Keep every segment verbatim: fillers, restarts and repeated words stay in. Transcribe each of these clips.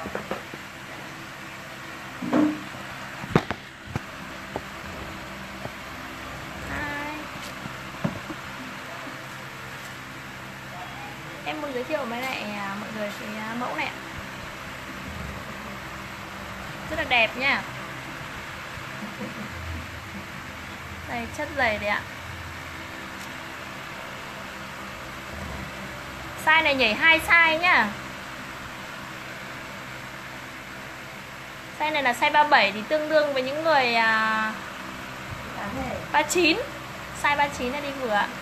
Em muốn giới thiệu với lại mọi người cái mẫu này, rất là đẹp nha. Đây, chất dày đấy ạ. Size này nhảy hai size nhá. Size này là size ba mươi bảy thì tương đương với những người à, ba mươi chín. Size ba mươi chín là đi vừa ạ.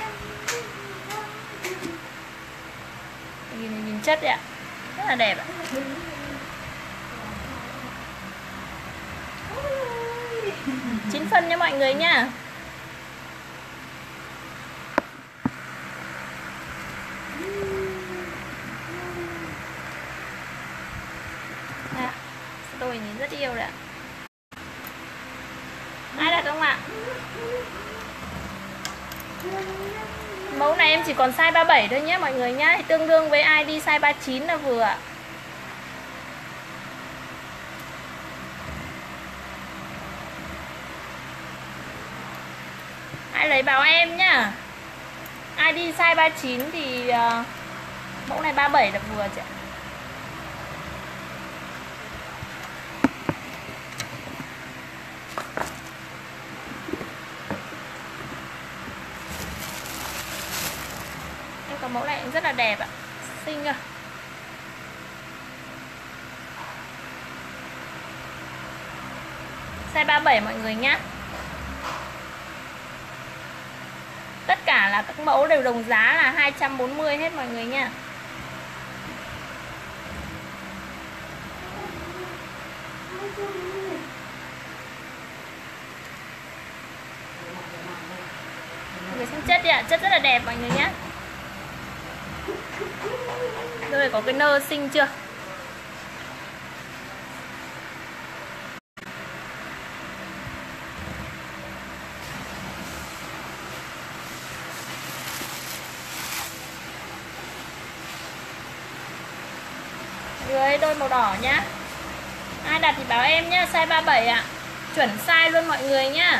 Nhìn, nhìn chất đấy ạ, rất là đẹp ạ. Chín phân nha mọi người nha. À, tôi nhìn rất yêu đấy ạ. Ai đặt không ạ? Mẫu này em chỉ còn size ba mươi bảy thôi nhé mọi người nhé. Tương đương với ai đi size ba mươi chín là vừa ạ. Ai lấy báo em nhá. Ai đi size ba mươi chín thì uh, mẫu này ba mươi bảy là vừa chị ạ. Cái mẫu này cũng rất là đẹp ạ, xinh à. Size ba mươi bảy mọi người nhé. Tất cả là các mẫu đều đồng giá là hai trăm bốn mươi hết mọi người nha. Mọi người xem chất đi ạ, chất rất là đẹp mọi người nhé. Đây có cái nơ xinh chưa? Người đôi màu đỏ nhá. Ai đặt thì báo em nhá, size ba mươi bảy ạ. Chuẩn size luôn mọi người nhá.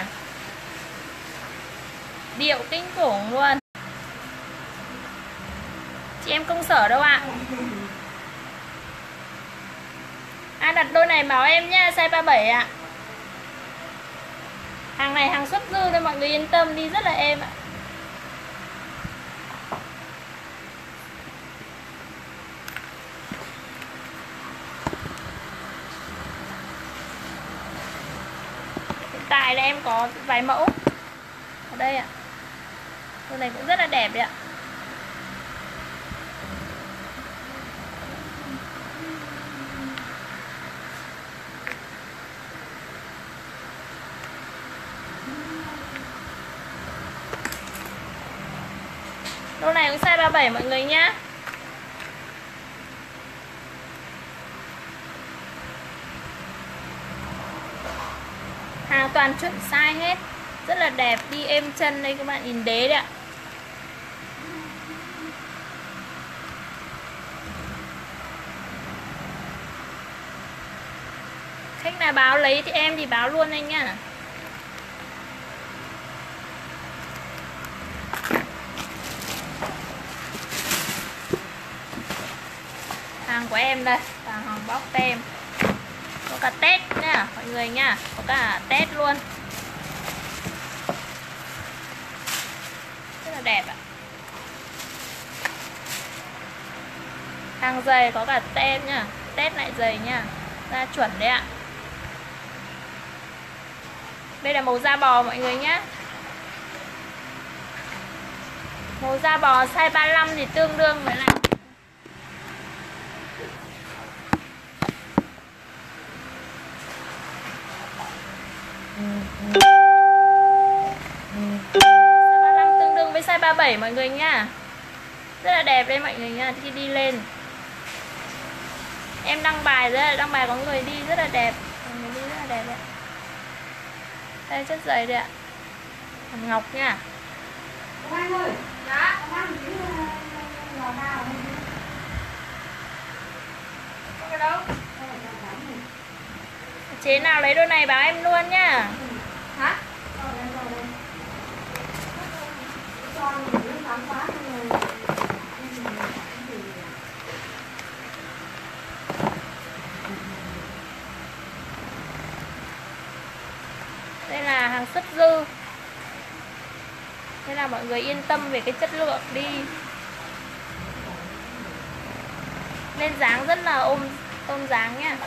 Điệu kinh khủng luôn. Chị em công sở đâu ạ? Ai đặt đôi này báo em nhá, size ba mươi bảy ạ. Hàng này hàng xuất dư nên mọi người yên tâm, đi rất là êm ạ. Hiện tại là em có vài mẫu ở đây ạ. Đôi này cũng rất là đẹp đấy ạ. Đôi này cũng size ba mươi bảy mọi người nhá. Hàng toàn chuẩn size hết, rất là đẹp, đi êm chân. Đây các bạn nhìn đế đấy ạ. Khách nào báo lấy thì em thì báo luôn anh nhá. Hàng của em đây là hàng bóc tem. Có cả test nha mọi người nha. Có cả test luôn. Rất là đẹp ạ. Hàng giày có cả test nha. Test lại giày nha. Da chuẩn đấy ạ. Đây là màu da bò mọi người nhé. Màu da bò size ba mươi lăm thì tương đương với lại size ba mươi lăm tương đương với size ba mươi bảy mọi người nha. Rất là đẹp đây mọi người nha. Khi đi lên em đăng bài rất là đăng bài có người đi rất là đẹp. Người đi rất là đẹp đấy. Đây chất giày đây ạ. Hòn ngọc nha. Ông Anh ơi. Dạ. Ông Anh chỉ lò nào. Có cái đâu? Chế nào lấy đôi này báo em luôn nhá. Hả? Đây là hàng xuất dư, nên là mọi người yên tâm về cái chất lượng đi. Lên dáng rất là ôm tôn dáng nha.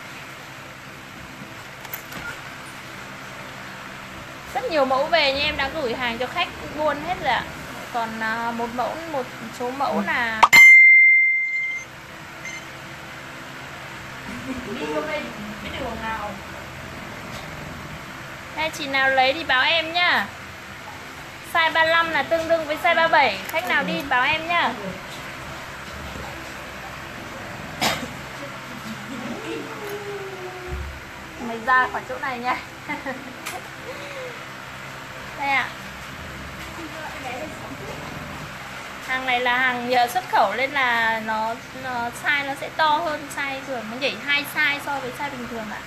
Rất nhiều mẫu về nhưng em đã gửi hàng cho khách buôn hết rồi ạ. Còn một mẫu, một số mẫu là đi vô đây cái đường nào. Hay chị nào lấy thì báo em nhá. Size ba mươi lăm là tương đương với size ba mươi bảy. Khách nào đi báo em nhá. Mày ra khỏi chỗ này nha. Đây ạ. Hàng này là hàng nhờ xuất khẩu nên là nó, nó size nó sẽ to hơn size thường, nó nhảy hai size so với size bình thường ạ.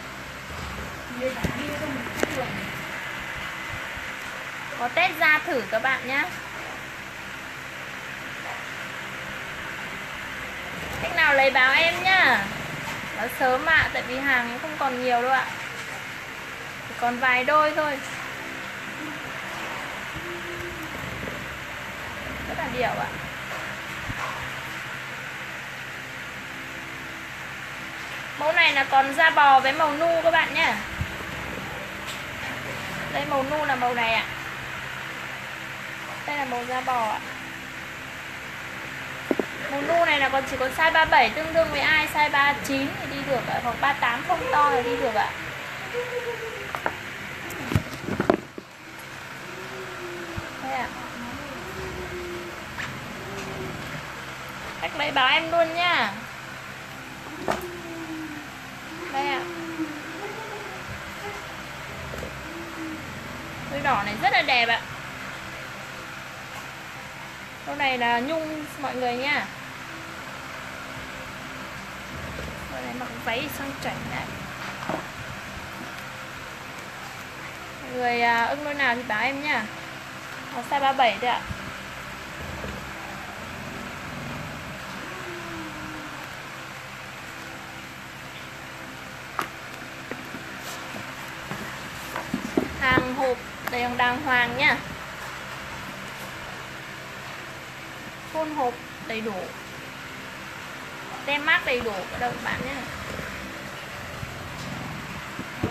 Có test da thử các bạn nhé. Khách nào lấy báo em nhá. Báo sớm ạ, tại vì hàng không còn nhiều đâu ạ. Chỉ còn vài đôi thôi. Rất là điệu ạ. Mẫu này là còn da bò với màu nu các bạn nhé. Đây màu nu là màu này ạ. Đây là màu da bò ạ. Màu nu này là còn chỉ có size ba mươi bảy tương đương với ai, size ba mươi chín thì đi được ạ, hoặc ba mươi tám không to thì đi được ạ. Đây ạ. Khách lấy báo em luôn nha. Đây ạ. Đôi đỏ này rất là đẹp ạ. Đôi này là nhung mọi người nha. Đôi này mặc váy sang chảnh đấy. Mọi người à, ưng đôi nào thì báo em nha. Nó size ba mươi bảy thôi ạ. Hàng hộp đầy đàng hoàng nhá. Full hộp đầy đủ, tem mác đầy đủ các bạn nhé.